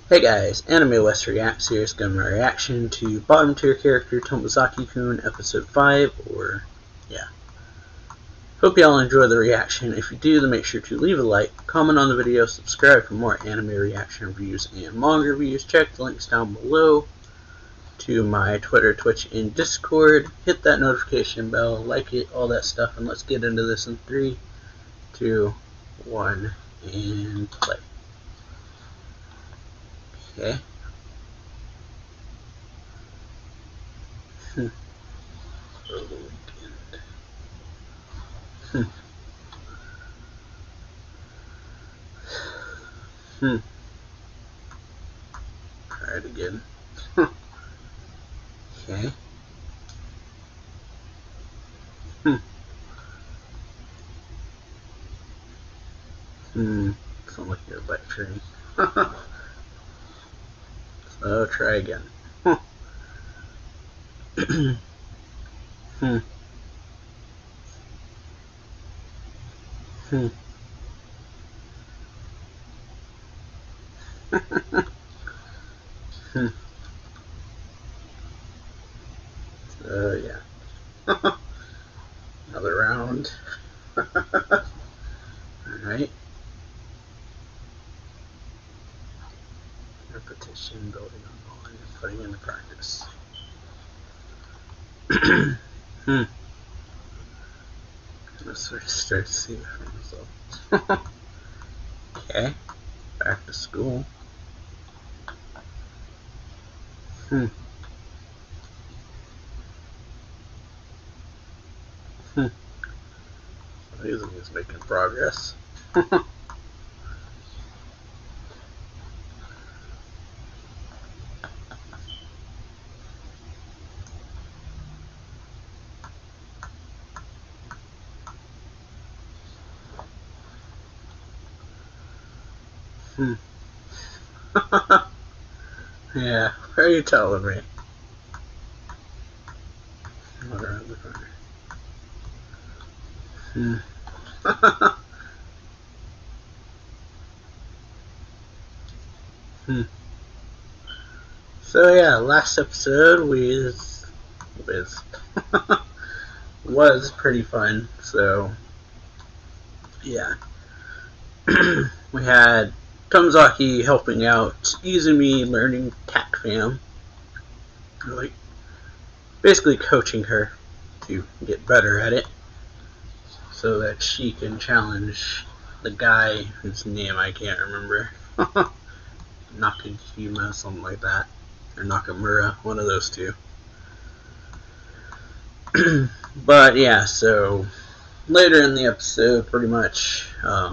Hey guys, Anime West Reacts here. It's gonna be my reaction to bottom tier character Tomozaki-kun episode 5, or yeah. Hope y'all enjoy the reaction. If you do, then make sure to leave a like, comment on the video, subscribe for more anime reaction reviews and manga reviews. Check the links down below to my Twitter, Twitch, and Discord. Hit that notification bell, like it, all that stuff, and let's get into this in 3, 2, 1, and play. Okay. Over the weekend. Try it again. Okay. Sound like you're lecturing. So try again. So yeah. Another round. Alright. Repetition, building on knowledge, and putting into practice. Let's sort of start to see it for myself. Okay. Back to school. He's making progress. Yeah, what are you telling me? Not around the corner. So yeah, last episode was pretty fun. So yeah, we had Tomozaki helping out Izumi learning TACFAM, like basically coaching her to get better at it, so that she can challenge the guy whose name I can't remember. Nakajima, something like that, or Nakamura, one of those two. But yeah, so later in the episode, pretty much,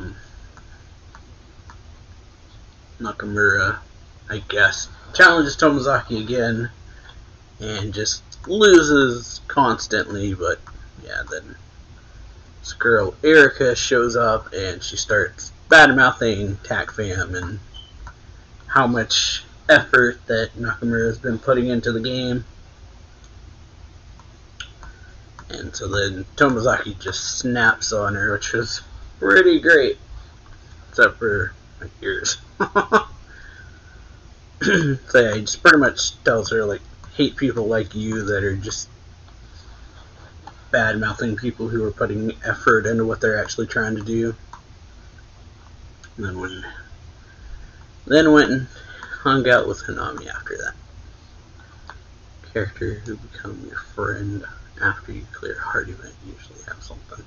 Nakamura, I guess, challenges Tomozaki again, and just loses constantly. But yeah, then this girl Erica shows up, and she starts bad-mouthing TACFAM and how much effort that Nakamura has been putting into the game. And so then Tomozaki just snaps on her, which was pretty great, except for my ears. So yeah, he just pretty much tells her, like, hate people like you that are just bad-mouthing people who are putting effort into what they're actually trying to do. And then went and hung out with Hanami after that. Character who become your friend after you clear a hard event usually have something.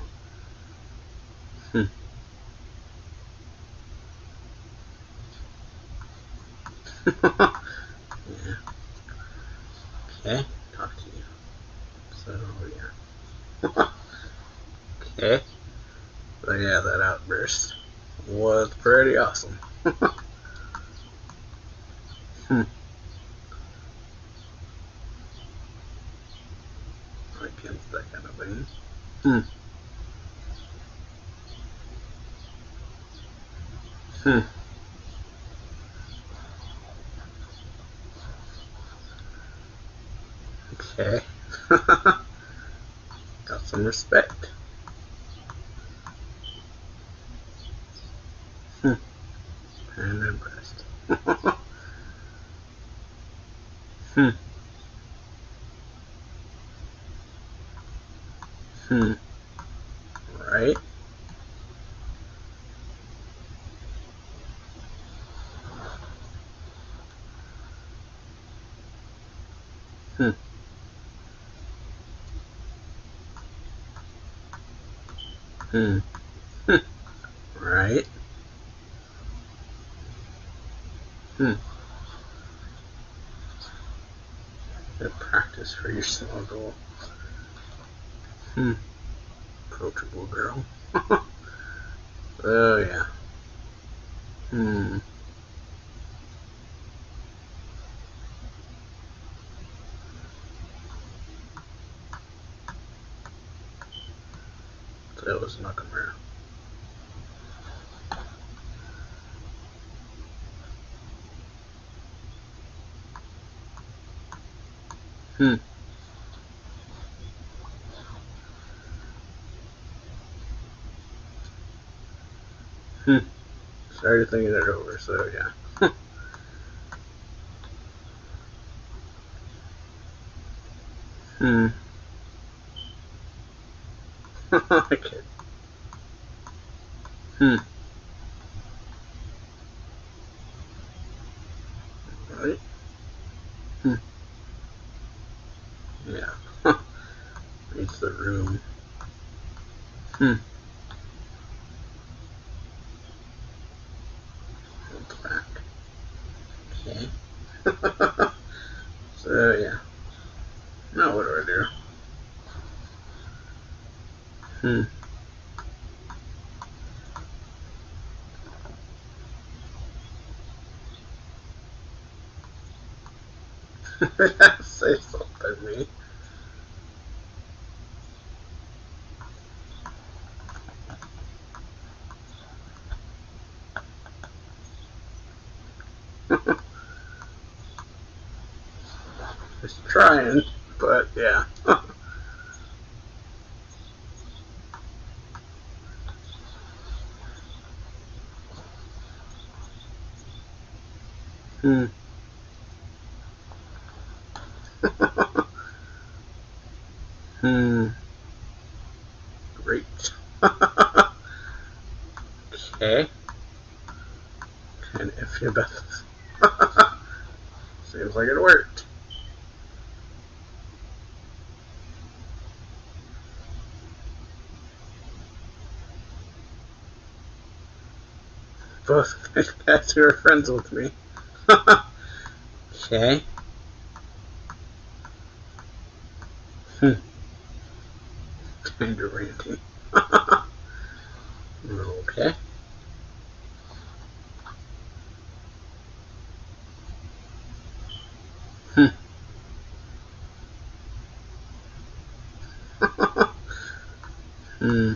Yeah. Okay, talk to you. So yeah. Okay. So yeah, that outburst was pretty awesome. Against that kind of thing. Okay. Got some respect. I'm impressed. Hmm. Hmm. Right. Hmm. Hmm. Hmm. Right. Hmm. Good practice for your small goal. Hmm. Approachable girl. Oh yeah. Hmm. That was Nakamura. Hmm. Hmm. Started thinking it over, so yeah. Hmm. Okay. Hmm. Right. Hmm. Yeah. Reads the room. Hmm. Holds back. Okay. So yeah. Now what do I do? Hmm. Say something, me. Just trying, but yeah. Hmm. Hmm. Great. Okay. Kind of iffy about this. Seems like it worked. Both guys who are friends with me. Okay. Hmm. Kinda ranty. Okay. Hmm. Hmm.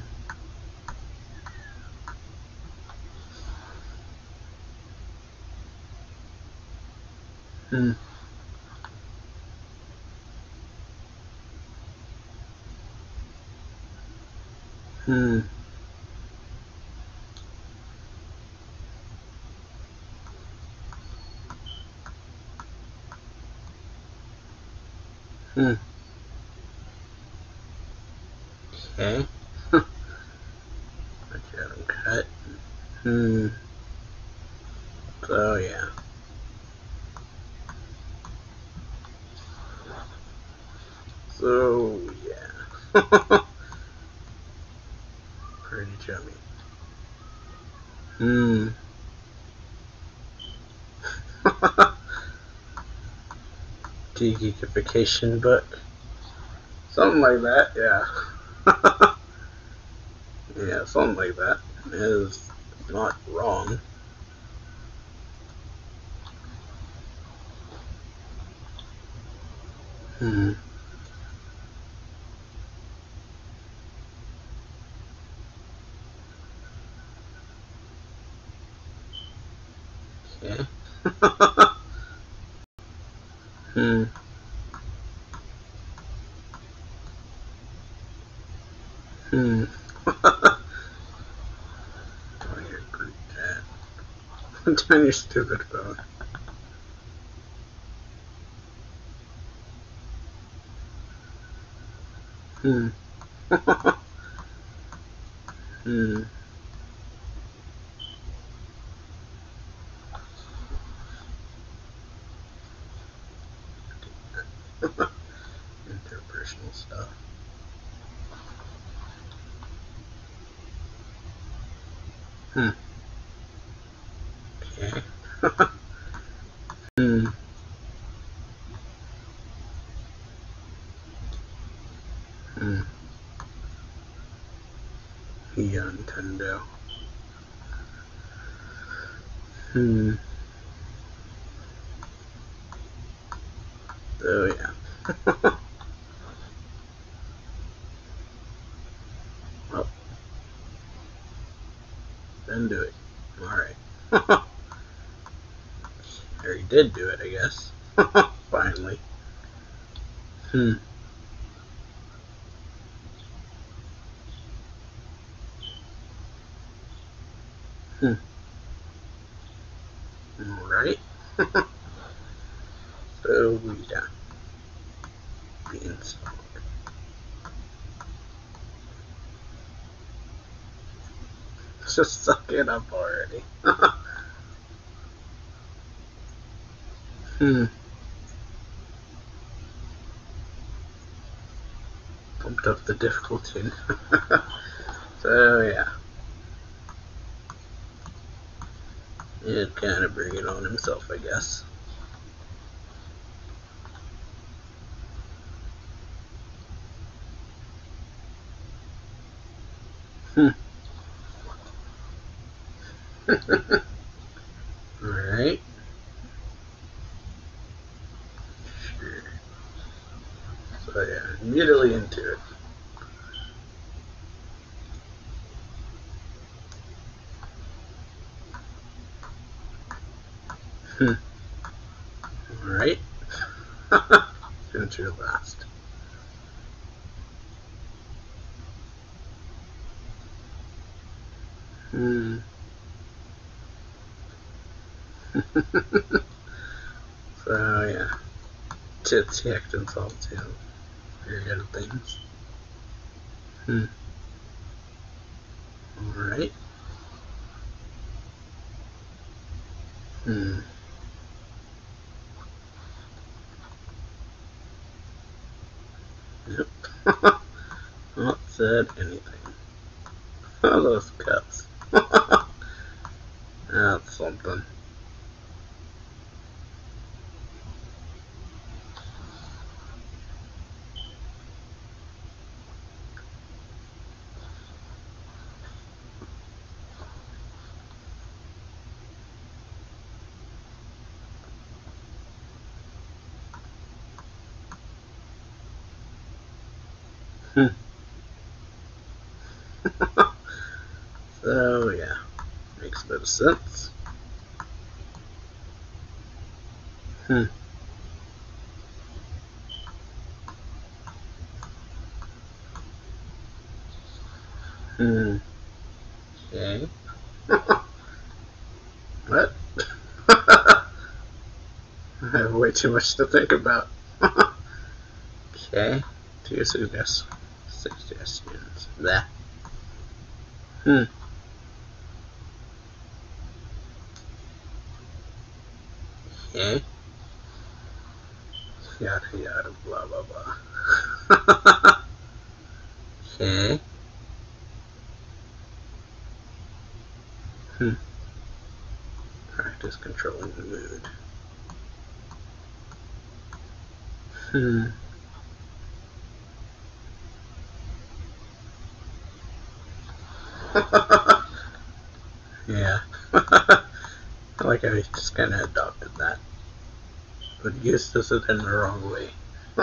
Hmm. Hmm. Hmm. Okay. I got him cut. Hmm. So yeah. So yeah. Pretty chummy. Hmm. De-geekification book. Something like that, yeah. Yeah, something like that is not wrong. Hmm. Okay. Hmm. Hmm. On your group chat. On your stupid phone. Hmm. Hmm. Interpersonal stuff. Hmm. Okay. Hmm. Hmm. Yeah, Nintendo. Hmm. Oh yeah. Well, then do it. Alright. Or he did do it, I guess. Finally. Hmm. Hmm. Alright. So we got beans. Just suck it up already. Hmm. Pumped up the difficulty. So yeah. He'd kind of bring it on himself, I guess. Hmm. Alright. Sure. So yeah, immediately into it. Hmm. Alright. Finish your last. Hmm. So yeah. Tits yacked and salt too. Very good at things. Hmm. Alright. Hmm. Yep. Not said anything. Oh, those cups. That's something. Hmm. So yeah. Makes a bit of sense. Hmm. Hmm. Okay. What? I have way too much to think about. Okay. Two suggestions. That. Hmm. Okay. Yada yada blah blah blah. Okay. Hmm. Practice controlling the mood. Hmm. Yeah. I like how he just kind of adopted that, but used it in the wrong way.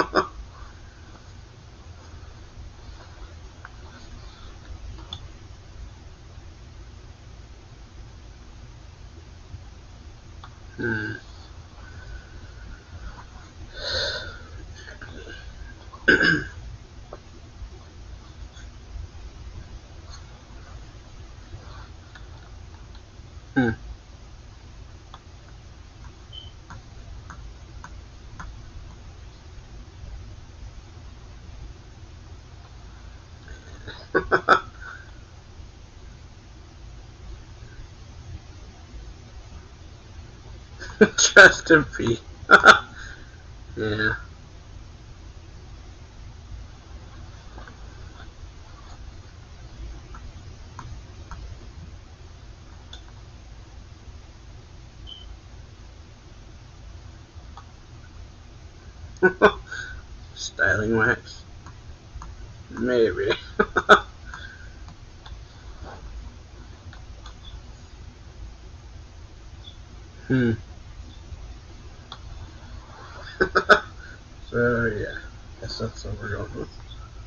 Hmm. Hmm. Just to be. Yeah. Styling wax? Maybe. So yeah, guess that's what we're going with.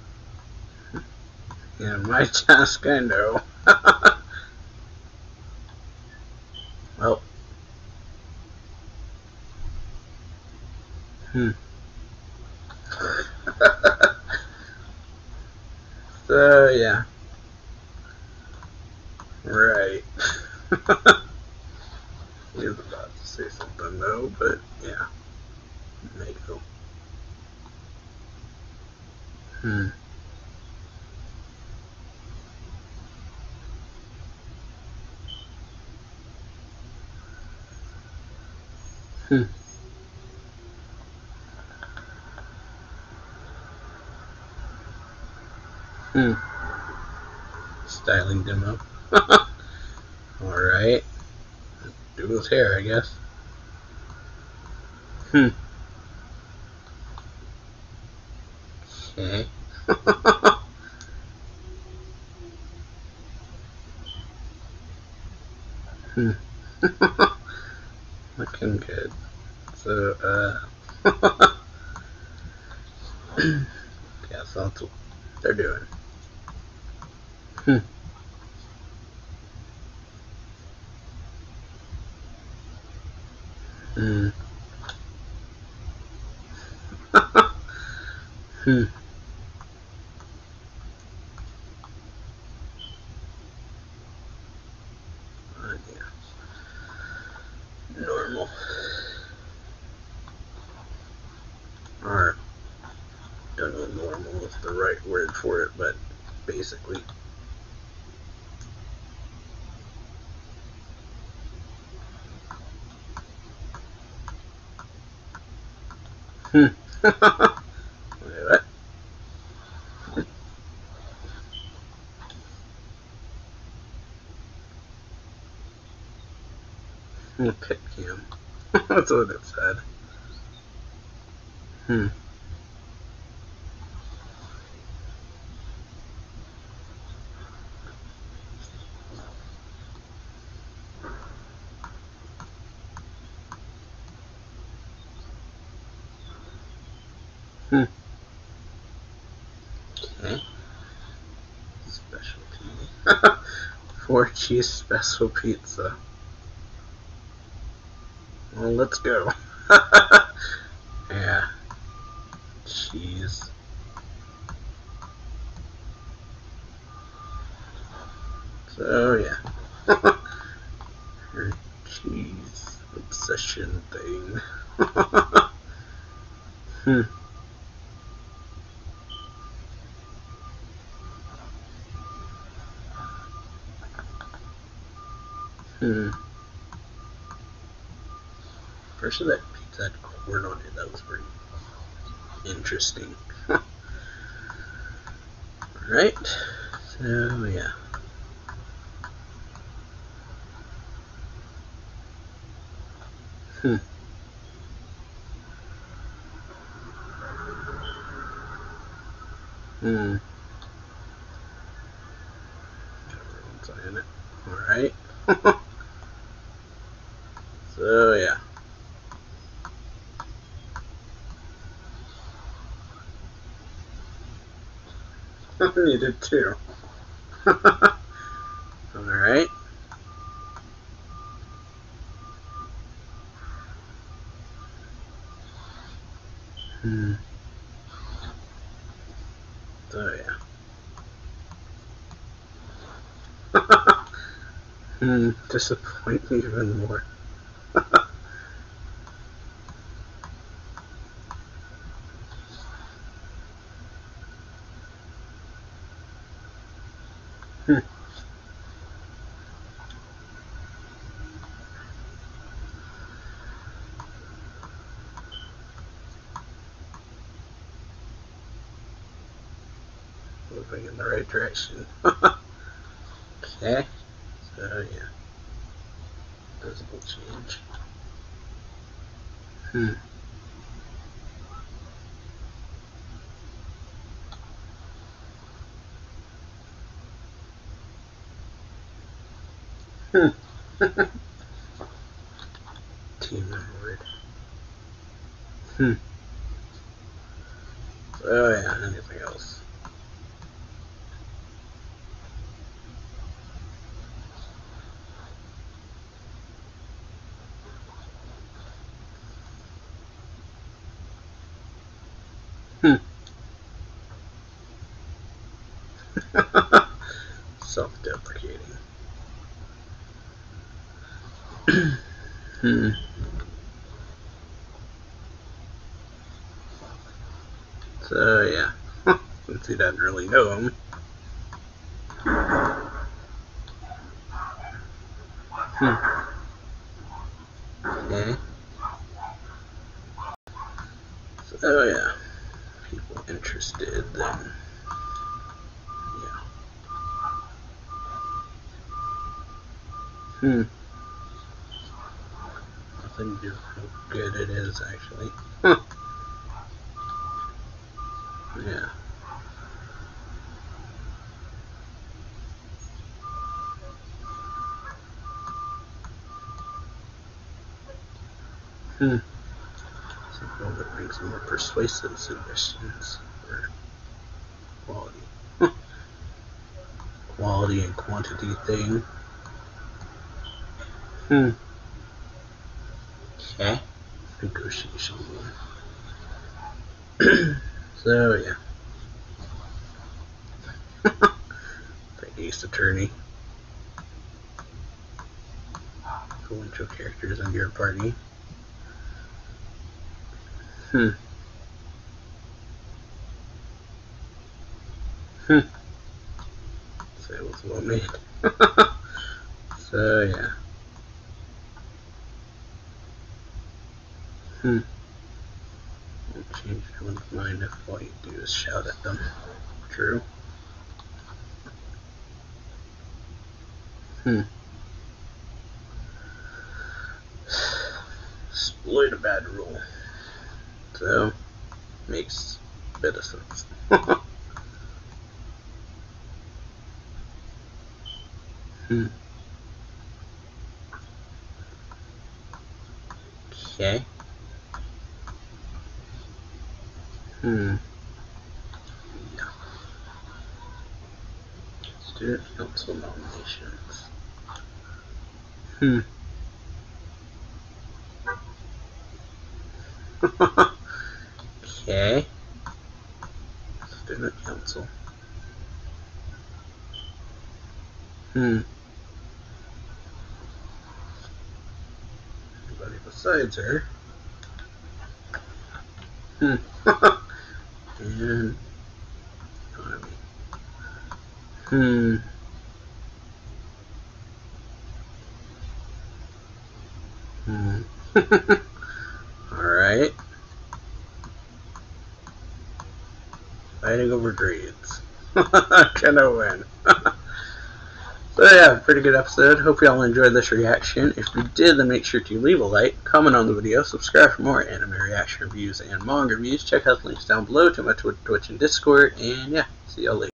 Yeah, my task, I know. Well. So yeah. Right. He was about to say something though, but yeah. Mako. Hmm. Hmm. Hmm. Styling demo. Alright. Do his hair, I guess. Hmm. Okay. Hmm. Looking good. So, yeah, so that's what they're doing. Hmm. Hmm. Hmm. Yeah. Normal. Or, don't know if normal is the right word for it, but basically. Hmm. Wait, what? Pit cam. That's what it said. Hmm. Hmm. Okay. Specialty. 4 cheese special pizza. Well, let's go. Yeah. Cheese. So, yeah. Her cheese obsession thing. Hmm. Hmm. First of that pizza had corn on it. That was pretty interesting. Right. So, yeah. Hmm. Hmm. Everyone's saying it. Alright. So, yeah. Needed two. Alright. Hmm. So, yeah. Hmm. Disappoint me even more. moving in the right direction. Okay, so yeah, visible change. Team member. Oh yeah, anything else? Self-deprecating. So yeah, since he doesn't really know him. Okay. So yeah, people interested then. Yeah. Nothing to do with how good it is, actually. Yeah. Some people that bring some more persuasive suggestions for quality. Quality and quantity thing. Okay. Negotiation. So yeah. The ace attorney. Influential characters in your party. So it was well made. So yeah. Won't change anyone's mind if all you do is shout at them. True. Exploit a bad rule. So, makes a bit of sense. Okay. Yeah. Student council nominations. Okay. Student council. Anybody besides her. And economy. Alright. Fighting over grades. Gonna win. So yeah, pretty good episode. Hope y'all enjoyed this reaction. If you did, then make sure to leave a like, comment on the video, subscribe for more anime reaction reviews and manga reviews. Check out the links down below to my Twitch and Discord, and yeah, see y'all later.